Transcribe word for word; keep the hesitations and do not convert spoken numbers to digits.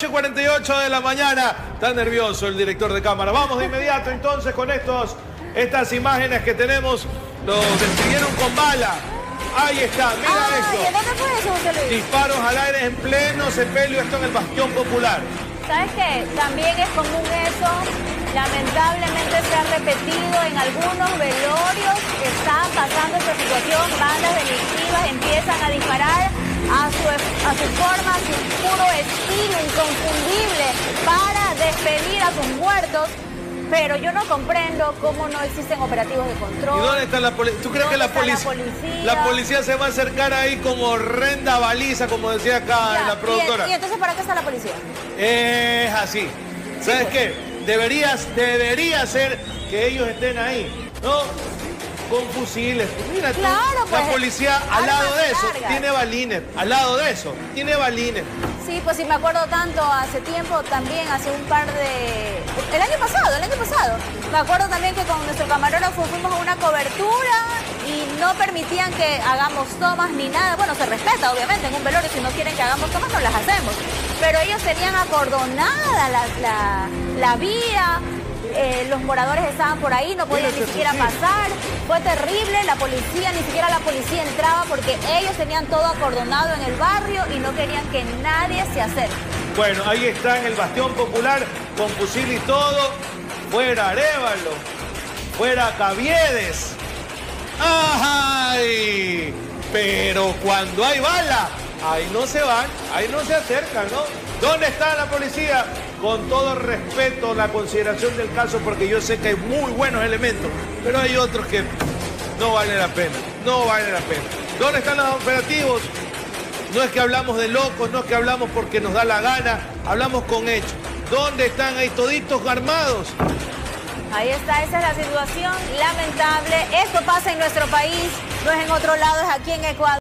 ocho cuarenta y ocho de la mañana, está nervioso el director de cámara. Vamos de inmediato entonces con estos, estas imágenes que tenemos. Los destruyeron con bala. Ahí está, mira Ay, esto. ¿dónde fue eso, José Luis? Disparos al aire en pleno sepelio, esto en el Bastión Popular. ¿Sabes qué? También es común eso. Lamentablemente se ha repetido en algunos velorios que están pasando esta situación. Bandas delictivas empiezan a disparar a su, a su forma, a su puro estilo inconfundible para despedir a sus muertos. Pero yo no comprendo cómo no existen operativos de control. ¿Y dónde está la policía? ¿Tú crees que la, polic la policía? La policía se va a acercar ahí como horrenda baliza, como decía acá Ya, la productora? ¿Y, y entonces para qué está la policía? Es así. ¿Sabes Sí, pues. qué? Deberías, debería ser que ellos estén ahí, ¿no? Con fusiles. Mira tú, Claro, pues, la policía al armas lado de eso largas. tiene balines. Al lado de eso tiene balines. Sí, pues sí, me acuerdo tanto hace tiempo también, hace un par de... El año pasado, el año pasado. Me acuerdo también que con nuestro camarógrafo fuimos a una cobertura y no permitían que hagamos tomas ni nada. Bueno, se respeta, obviamente, en un velorio. Si no quieren que hagamos tomas, no las hacemos. Pero ellos tenían acordonada la, la, la vía. Eh, los moradores estaban por ahí, no podían ni siquiera pasar. Fue terrible, la policía, ni siquiera la policía entraba porque ellos tenían todo acordonado en el barrio y no querían que nadie se acerque. Bueno, ahí está en el Bastión Popular, con fusil y todo. Fuera Arévalo, fuera Caviedes. ¡Ay! Pero cuando hay bala, ahí no se van, ahí no se acercan, ¿no? ¿Dónde está la policía? Con todo respeto, la consideración del caso, porque yo sé que hay muy buenos elementos, pero hay otros que no valen la pena, no valen la pena. ¿Dónde están los operativos? No es que hablamos de locos, no es que hablamos porque nos da la gana, hablamos con hechos. ¿Dónde están ahí toditos armados? Ahí está, esa es la situación lamentable. Esto pasa en nuestro país, no es en otro lado, es aquí en Ecuador.